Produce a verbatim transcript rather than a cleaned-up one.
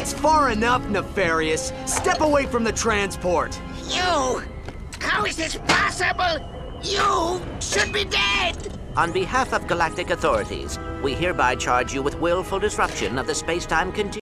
That's far enough, Nefarious. Step away from the transport. You! How is this possible? You should be dead! On behalf of galactic authorities, we hereby charge you with willful disruption of the space-time continuum.